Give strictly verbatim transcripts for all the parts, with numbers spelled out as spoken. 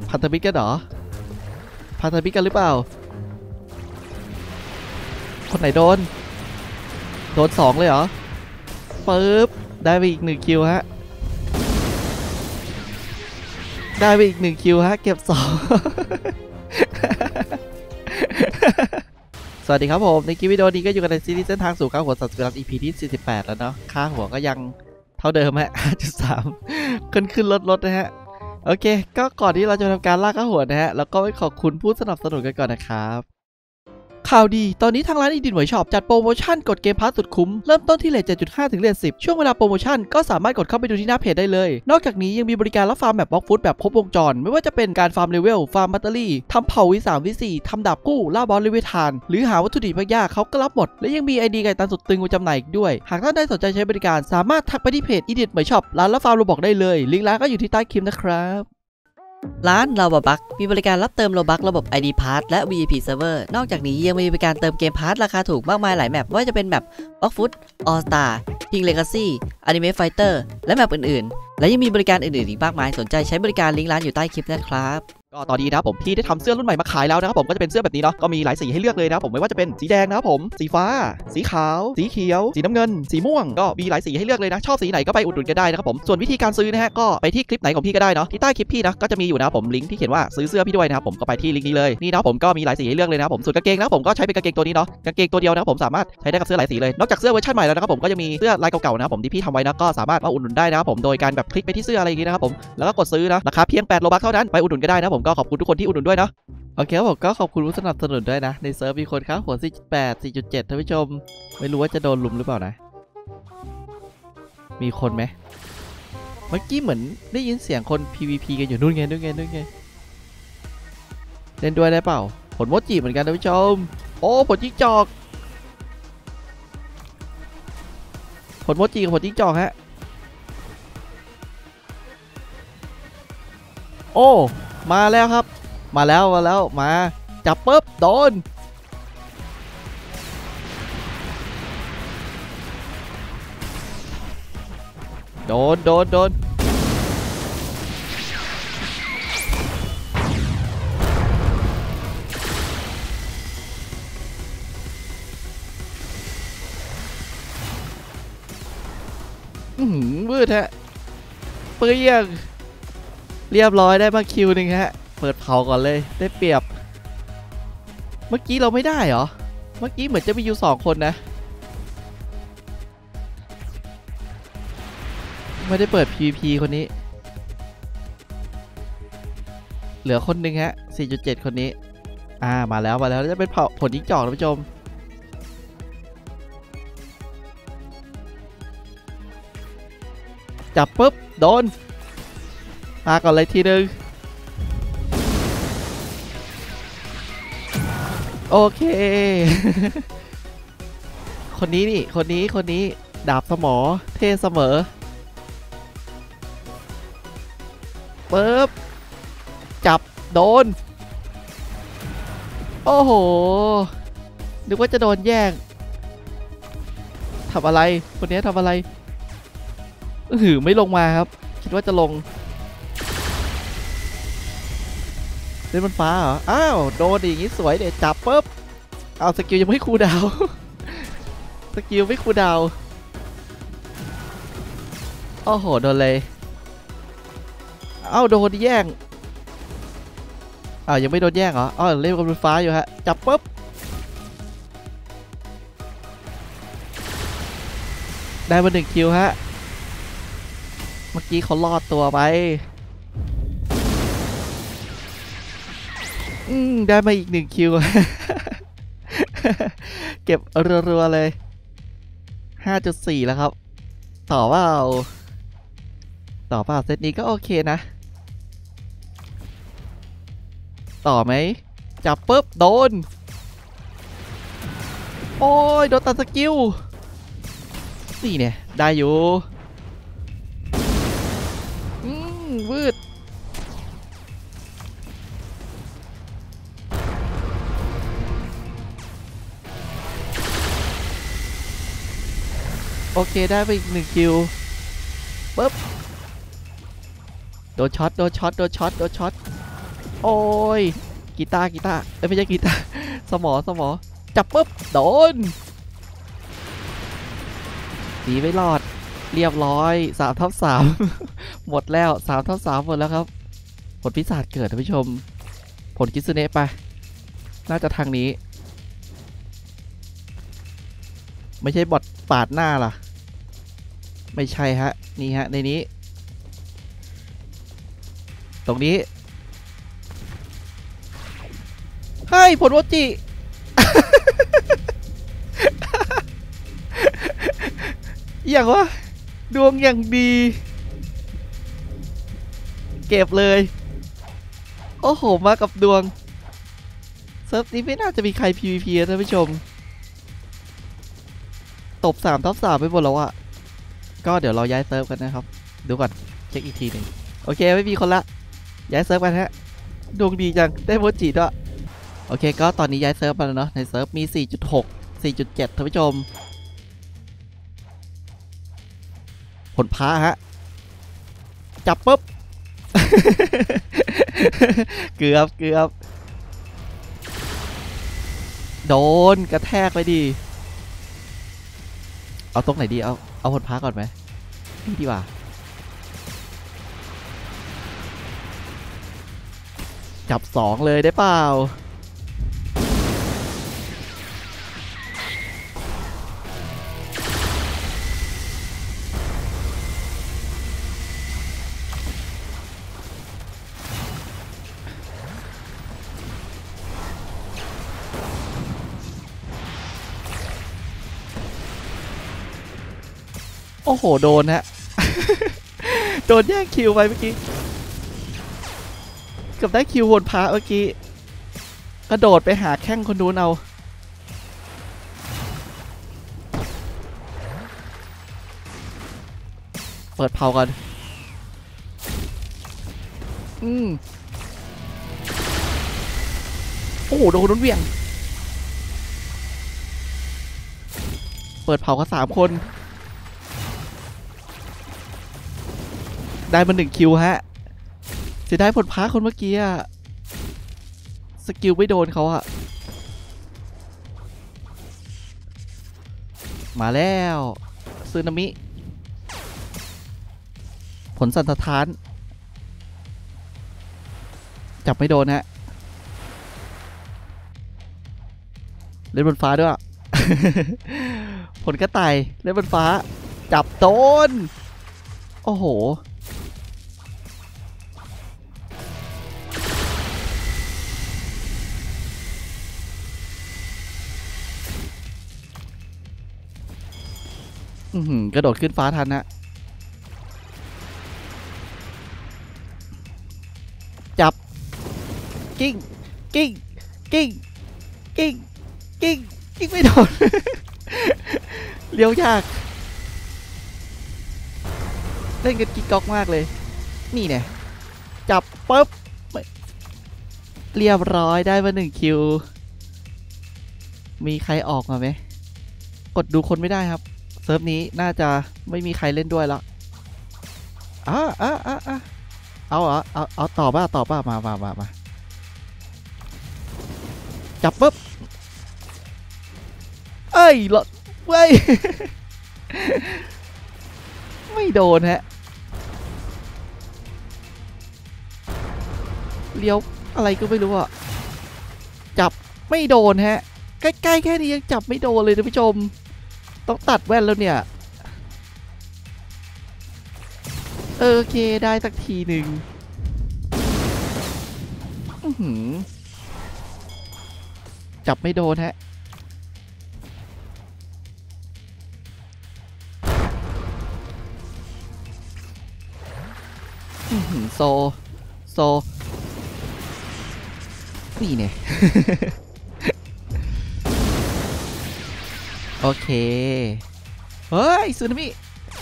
พันธมิตรกันเหรอพันธมิตรกันหรือเปล่าคนไหนโดนโดนสองเลยเหรอปึ๊บได้ไปอีกหนึ่งคิวฮะได้ไปอีกหนึ่งคิวฮะเก็บสอง สวัสดีครับผมในคลิปวิดีโอนี้ก็อยู่กันในซีรีส์เส้นทางสู่ค่าหัวสัตว์สวิรัต อี พี ที่สี่สิบแปดแล้วเนาะค่าหัวก็ยังเท่าเดิมฮะ ห้าจุดสาม ขึ้นขึ้นลดลดนะฮะโอเคก็ก่อนที่เราจะทำการล่าค่าหัวนะฮะแล้วก็ขอบคุณผู้สนับสนุนกันก่อนนะครับข่าวดีตอนนี้ทางร้านอีดิทหวยช็อปจัดโปรโมชั่นกดเกมพาร์ทสุดคุ้มเริ่มต้นที่เลท เจ็ดจุดห้า ถึงเลท สิบช่วงเวลาโปรโมชั่นก็สามารถกดเข้าไปดูที่หน้าเพจได้เลยนอกจากนี้ยังมีบริการรับฟาร์มแบบบล็อกฟุตแบบครบวงจรไม่ว่าจะเป็นการฟาร์มเลเวลฟาร์มแบตเตอรี่ทำเผ่า วี สาม วี สี่ ทำดาบกู้ล่าบอสเลเวลทานหรือหาวัตถุดิบยากเขาก็รับหมดและยังมี ไอ ดี ไก่ตันสุดตึงมาจำหน่ายอีกด้วยหากท่านใดสนใจใช้บริการสามารถทักไปที่เพจอีดิทหวยช็อปร้านรับฟาร์มโรบอกได้เลยลิงก์ร้านก็อยู่ที่ใต้คลิปนะครับร้านลาวาบักมีบริการรับเติมโลบักระบบ ไอ ดี Pass และ วี ไอ พี Server นอกจากนี้ยังมีบริการเติมเกมพาร์ทราคาถูกมากมายหลายแมปว่าจะเป็นแมป Blockfoot All Star King Legacy Anime Fighter และแมปอื่นๆและยังมีบริการอื่นๆอีกมากมายสนใจใช้บริการลิงก์ร้านอยู่ใต้คลิปนะครับก็ตอนนี้นะครับผมพี่ได้ทำเสื้อรุ่นใหม่มาขายแล้วนะครับผมก็จะเป็นเสื้อแบบนี้เนาะก็มีหลายสีให้เลือกเลยนะครับผมไม่ว่าจะเป็นสีแดงนะครับผมสีฟ้าสีขาวสีเขียวสีน้ำเงินสีม่วงก็มีหลายสีให้เลือกเลยนะชอบสีไหนก็ไปอุดหนุนกันได้นะครับผมส่วนวิธีการซื้อนะฮะก็ไปที่คลิปไหนของพี่ก็ได้เนาะที่ใต้คลิปพี่นะก็จะมีอยู่นะครับผมลิงก์ที่เขียนว่าซื้อเสื้อพี่ด้วยนะครับผมก็ไปที่ลิงก์นี้เลยนี่นะผมก็มีหลายสีให้เลือกเลยนะครับผมส่วนกางเกงนะผมก็ใช้เป็นกางเกงตัวนี้เนาะกางเกงตัวเดียวนะผมสามารถใช้ได้กับเสื้อหลายสีเลยนอกจากเสื้อเวอร์ชันใหม่แล้วนะครับผมก็จะมีเสื้อลายเก่าๆนะครับผมที่พี่ทำไว้นะก็สามารถมาอุดหนุนได้นะครับผมโดยการแบบคลิกไปที่เสื้ออะไรอย่างนี้นะครับผมแล้วก็กดซื้อนะราคาเพียงแปดโลบัคเท่านั้นไปอุดหนุนก็ได้นะผมก็ขอบคุณทุกคนที่อุดหนุนด้วยเนาะโอเคครับผมก็ขอบคุณผู้สนับสนุนด้วยนะในเซิร์ฟมีคนค้าหัว สี่จุดแปด สี่จุดเจ็ด ท่านผู้ชมไม่รู้ว่าจะโดนลุมหรือเปล่านะมีคนไหมเมื่อกี้เหมือนได้ยินเสียงคน พี วี พี กันอยู่นู่นไงนู่นไงนู่นไงเล่นด้วยได้เปล่าผลโมจิเหมือนกันท่านผู้ชมโอ้ผลจิ้งจอกผลโมจิกับผลจิ้งจอกฮะโอ้มาแล้วครับมาแล้วมาแล้วมาจับปุ๊บโดนโดนโดนโดนอืมมืดฮะเปรี้ยงเรียบร้อยได้มาคิวหนึ่งฮะเปิดเผาก่อนเลยได้เปรียบเมื่อกี้เราไม่ได้เหรอเมื่อกี้เหมือนจะมีอยู่สองคนนะไม่ได้เปิด พี วี พี คนนี้เหลือคนหนึ่งฮะ สี่จุดเจ็ด คนนี้อ่ามาแล้วมาแล้วจะเป็นผลยิงจอกท่านผู้ชมจับปุ๊บโดนมาก่อนเลยทีนึงโอเค คนนี้นี่คนนี้คนนี้ดาบสมอเท่เสมอปึ๊บจับโดนโอ้โหนึกว่าจะโดนแย่งทำอะไรคนนี้ทำอะไรหือไม่ลงมาครับคิดว่าจะลงเล่นบนฟ้าเหรออ้าวโดนอย่างงี้สวยเดี๋ยวจับปุ๊บเอาสกิลยังไม่คูลดาวน์สกิลไม่คูลดาวน์โอ้โหโดนเลยเอ้าโดนแย่งอ้าวยังไม่โดนแย่งเหรออ๋อเล่นบนฟ้าอยู่ฮะจับปุ๊บได้มาหนึ่งคิวฮะเมื่อกี้เขาลอดตัวไปอืมได้มาอีกหนึ่งคิว เก็บรัวๆเลย ห้าจุดสี่ แล้วครับต่อว่าเอาต่อเปล่าเซตนี้ก็โอเคนะต่อไหมจับปุ๊บโดนโอ้ยโดนตัดสกิลนี่เนี่ยได้อยู่อืมวืดโอเคได้ไปอีกหนึ่งคิวปุ๊บโดนช็อตโดนช็อตโดนช็อตโดนช็อตโอ้ยกีตาร์กีตาร์เอ้ยไม่ใช่กีตาร์สมอสมอจับปุ๊บโดนหนีไม่รอดเรียบร้อยสามทับสามหมดแล้วสามทับสามหมดแล้วครับผลพิศาจเกิดท่านผู้ชมผลคิสึเนะไปน่าจะทางนี้ไม่ใช่บอทปาดหน้าล่ะไม่ใช่ฮะนี่ฮะในนี้ตรงนี้ให้ผลโมจิ อย่างวะดวงอย่างดีเก็บเลยโอ้โหมากับดวงเซิร์ฟนี้ไม่น่าจะมีใคร พี วี พี นะท่านผู้ชมตบสามทับสามไปหมดแล้วอะก็เดี๋ยวเราย้ายเซิร์ฟกันนะครับดูก่อนเช็คอีกทีหนึ่งโอเคไม่มีคนละย้ายเซิร์ฟกันฮะดวงดีจังได้โมจิด้วยโอเคก็ตอนนี้ย้ายเซิร์ฟมาแล้วเนาะในเซิร์ฟมี สี่จุดหก สี่จุดเจ็ด ท่านผู้ชมผลพ้าฮะจับปุ๊บ เกือบเกือบโดนกระแทกไปดิเอาตรงไหนดีเอาเอาผลพ้าก่อนไหมนี่ดีกว่าจับสองเลยได้เปล่าโอ้โหโดนฮะ โดนแย่งคิวไปเมื่อกี้เกือบได้คิววนพาเมื่อกี้กระโดดไปหาแข้งคนนู้นเอาเปิดเผากันอืมโอ้โหโดนคนนู้นเวี่ยงเปิดเผากันสามคนได้มาหนึ่งคิวฮะเสียดายผลพ้าคนเมื่อกี้อะสกิลไม่โดนเขาอะมาแล้วซึนามิผลสันสถานจับไม่โดนฮะเล่นบนฟ้าด้วย ผลกระต่ายเล่นบนฟ้าจับโดนโอ้โหอือหือกระโดดขึ้นฟ้าทันนะจับกิ้งกิ้งกิ้งกิ้งกิ้งกิ้งไม่โดน เลี้ยวยากเล่นกันกิ๊กก๊อกมากเลยนี่เนี่ยจับปุ๊บเรียบร้อยได้มาหนึ่งคิวมีใครออกมาไหมกดดูคนไม่ได้ครับเซิร์ฟนี้น่าจะไม่มีใครเล่นด้วยแล้วอ่ะอ่ะอ่ะอ่ะเอาเหรอเอาเอาต่อป่ะต่อป่ะมามามามาจับปุ๊บเอ้ยหลอดเว้ย ไม่โดนฮะเลี้ยวอะไรก็ไม่รู้อ่ะจับไม่โดนฮะใกล้ๆแค่นี้ยังจับไม่โดนเลยท่านผู้ชมต้องตัดแว่นแล้วเนี่ยเออโอเคได้สักทีหนึ่งจับไม่โดนฮะโซโซนี่เนี่ย โอเคเฮ้ยสึนามิ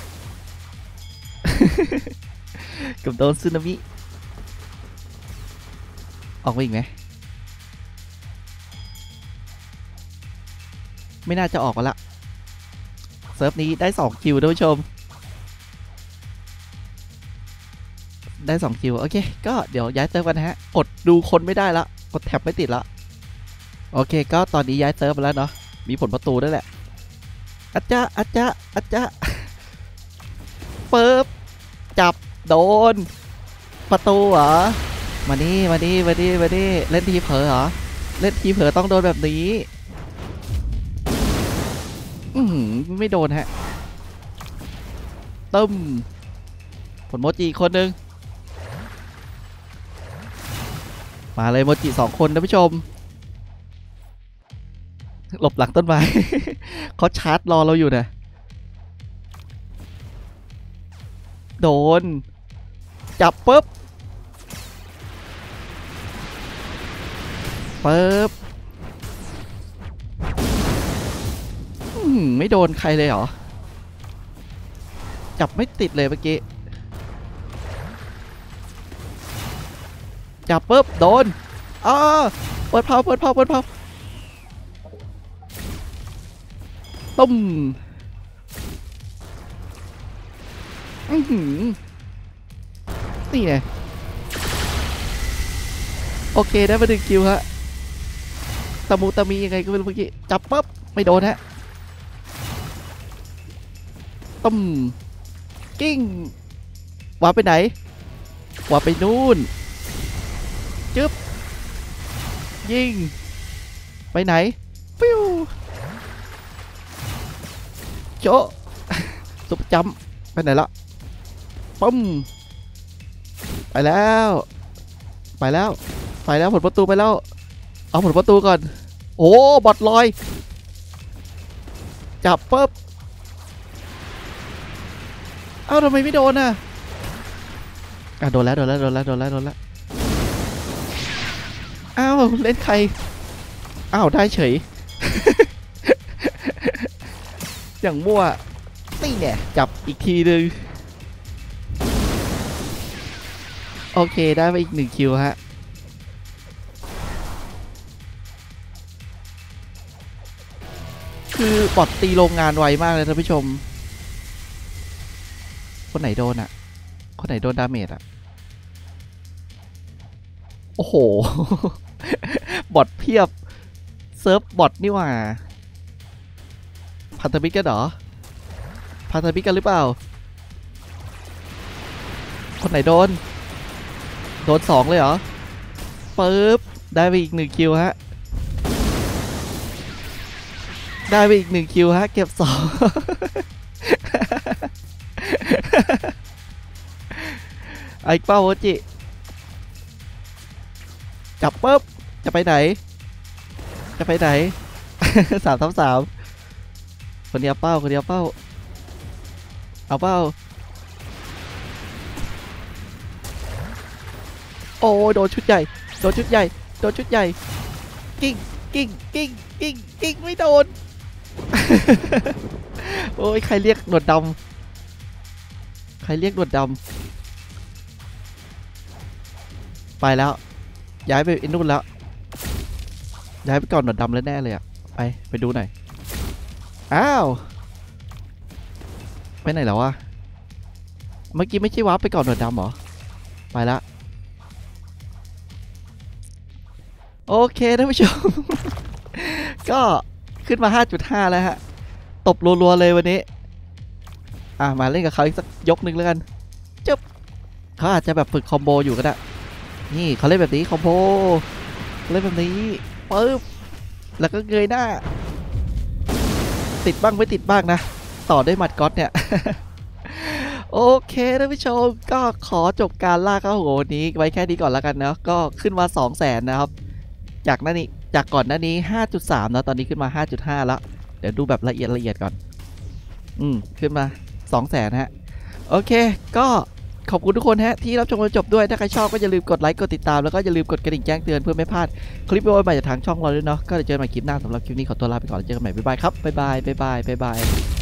กับโดนสึนามิออกมาอีกไหมไม่น่าจะออกมาละเซิร์ฟนี้ได้สองคิวท่านผู้ชมได้สองคิวโอเคก็เดี๋ยวย้ายเซิร์ฟกันนะฮะกดดูคนไม่ได้ละกดแท็บไม่ติดละโอเคก็ตอนนี้ย้ายเซิร์ฟไปแล้วเนาะมีผลประตูด้วยแหละอาจารย์อาจารย์อาจารย์เปิบจับโดนประตูเหรอมานี่มานี่มานี่มานี่เล่นทีเผลอเหรอเล่นทีเผลอต้องโดนแบบนี้อืมไม่โดนฮะตึ้มผลโมจิคนหนึ่งมาเลยโมจิสองคนนะผู้ชมหลบหลังต้นไม้ เขาชาร์จรอเราอยู่นะโดนจับปุ๊บปุ๊บไม่โดนใครเลยเหรอจับไม่ติดเลยเมื่อกี้จับปุ๊บโดนอ้าเปิดเผาเปิดเผาเปิดเผาตุ้มอือหือนี่ไงโอเคได้มาดึงคิวฮะตะมูตะมียังไงก็ไม่รู้เมื่อกี้จับปุ๊บไม่โดนฮะตุ้มกิ้งว่าไปไหนว่าไปนู่นจึ๊บยิงไปไหนปิ้วโจ๊ะซุปจัมไปไหนละปุ้มไปแล้วไปแล้วไปแล้วผลประตูไปแล้วเอาผลประตูก่อนโอ้บอทลอยจับปุ๊บเอ้าทำไมไม่โดนอ่ะอ่ะโดนแล้วโดนแล้วโดนแล้วโดนแล้วโดนแล้วอ้าวเล่นใครอ้าวได้เฉย อย่างมั่วนี่เนี่ยจับอีกทีนึงโอเคได้ไปอีกหนึ่งคิวฮะคือบอทตีโรงงานไวมากเลยท่านผู้ชมคนไหนโดนอ่ะคนไหนโดนดาเมจอ่ะโอ้โห บอทเพียบเซิร์ฟบอทนี่หว่าพันธมิตรกันเหรอพันธมิตรกันหรือเปล่าคนไหนโดนโดนสองเลยเหรอปึ๊บได้ไปอีกหนึ่งคิวฮะได้ไปอีกหนึ่งคิวฮะเก็บสอง ไอ้เป้าโอจิจับปุ๊บจะไปไหนจะไปไหน สามทับสามคนเดียวเป้าคนเดียวเป้าเอาเป้าโอ้โดนชุดใหญ่โดนชุดใหญ่โดนชุดใหญ่กิ้งกิ้งกิ้งกิ้งกิ้งไม่โดน โอ้ยใครเรียกหนวดดำใครเรียกหนวดดำไปแล้วย้ายไปอินนู่นแล้วย้ายไปก่อนหนวดดำแล้วแน่เลยอ่ะไปไปดูหน่อยอ้าวไปไหนแล้ววะเมื่อกี้ไม่ใช่วาร์ปไปก่อนหนวดดำเหรอไปละโอเคท่านผู้ชม ก็ขึ้นมา ห้าจุดห้า แล้วฮะตบรัวๆเลยวันนี้อ่ะมาเล่นกับเขาอีกสักยกหนึ่งแล้วกันจึ๊บเขาอาจจะแบบฝึกคอมโบอยู่ก็ได้นี่เขาเล่นแบบนี้คอมโบเล่นแบบนี้ปึ๊บแล้วก็เงยหน้าติดบ้างไม่ติดบ้างนะต่อด้วยหมัดก๊อตเนี่ย โอเคท่านผู้ชมก็ขอจบการล่าเข้าหัววันนี้ไว้แค่นี้ก่อนแล้วกันเนาะก็ขึ้นมา สองแสน นะครับจากนั้นนี้จากก่อนหน้านี้ ห้าจุดสาม นะตอนนี้ขึ้นมา ห้าจุดห้า แล้วเดี๋ยวดูแบบละเอียดละเอียดก่อนอืมขึ้นมา สองแสน ฮะโอเคก็ขอบคุณทุกคนฮะที่รับชมจนจบด้วยถ้าใครชอบก็อย่าลืมกดไลค์กดติดตามแล้วก็อย่าลืมกดกระดิ่งแจ้งเตือนเพื่อไม่พลาดคลิปวิดีโอใหม่จากทางช่องเราด้วยเนาะก็เดี๋ยวเจอกันใหม่คลิปหน้าสำหรับคลิปนี้ขอตัวลาไปก่อนแล้วเจอกันใหม่บ๊ายบายครับบ๊ายบายบ๊ายบายบ๊ายบาย